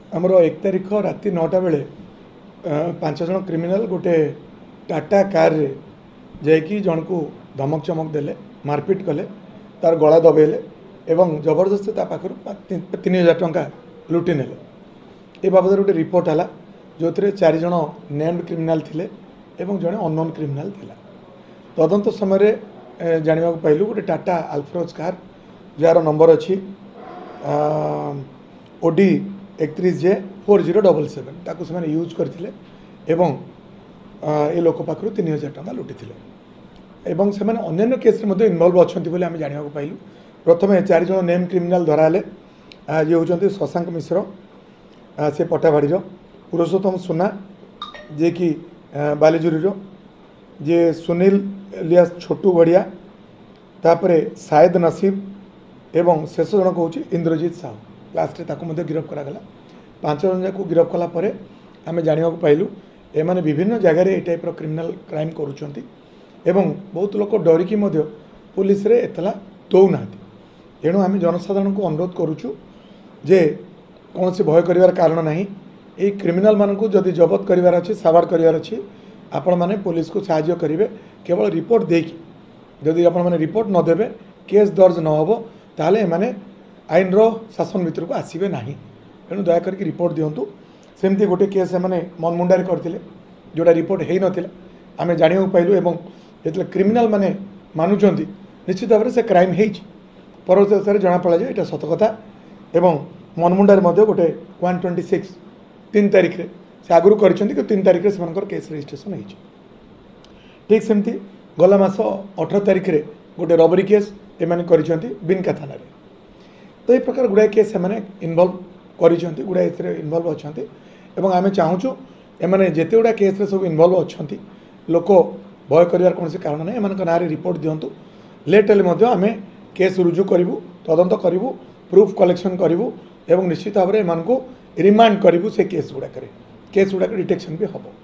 आमर 1 तारिख राति 9टा बेले 5 जन क्रिमिनाल गोटे टाटा कार रे जाकि जन को धमक चमक देले मारपिट कले तार गला दबेले एवं जबरदस्ती ता पाखर 3000 टंका लुटि नेले। ए बाबद गोटे रिपोर्ट है जो 4 जन नेम्ड क्रिमिनाल थिले एवं जड़े अननोन क्रिमिनाल थिला। तदंत समय जाना पाइलु गोटे टाटा अल्फरोज कार जार नंबर अच्छी ओडी 31J4077 ताकू से यूज करथिले एवं ए लोक पाखर 3000 टंका लुटि एवं से अन्य केस इनवल्व अच्छा आम जाना पाइलु। प्रथम 4 जन नेम क्रिमिनाल धराले ये होती शशांक मिश्र से पटाबाड़ी पुरुषोत्तम सुना जे कि बालीजुरी जे सुनील इलियास छोटू बढ़िया तापरे शायद नसीब एवं शेष जन कौन इंद्रजीत साहू लास्ट गिरफ करागला। 5 जन जाक गिरफ कलापर आम जाना पाइलु एमाने विभिन्न जगह ये टाइप क्रिमिनाल क्राइम करुँच एवं बहुत लोक डरिकी पुलिस रे एतला दौना। एणु आम जनसाधारण को अनुरोध करुचु जे कौन से भय करिवार कारण नहीं। ये क्रिमिनाल मानक जदि जबत करिवार अछि साबाड़ करिवार अछि आपण माने पुलिस को साहाय्य करिवे। केवल रिपोर्ट देकी जदि आपण माने रिपोर्ट न देबे केस दर्ज न होबो ताले माने आईन रो शासन भितर को आसीबे नाही। एणु दया करके रिपोर्ट दियंतु। सेमती गोटे केस माने मनमुंडारे करथिले जोटा रिपोर्ट हेई नथिला आमे जानियो पाइलु एवं जेतले क्रिमिनाल माने मानुचंती निश्चित भाव से क्राइम हेई परवर्ती जना पड़ा जाए सत कथा। एवं मनमुंडारे गोटे 126 3 तारिख रे से आगुरी कर 3 तारिख रे से केस रजिस्ट्रेशन हो। ठीक सेमती गला मास 18 तारिख रे गोटे रबरी केस एमाने करिसेंती बिनका थाना रे। तो ये प्रकार गुड़ाए केस से इनवल्व करिसेंती गुड़ाए इनवल्व अच्छा एवं आम चाहूँ एमाने जेते गुड़ा केस रे सब इनवल्व अच्छा लोक भय कर कौन कारण ना एम ना रिपोर्ट दिंतु लेट हेल्ले आम केस रुजु करूँ तदंत करूँ प्रूफ कलेक्शन करूँ एवं निश्चित भाव में एम रिमांड करूँ से केस गुड़ाक डिटेक्शन भी हम।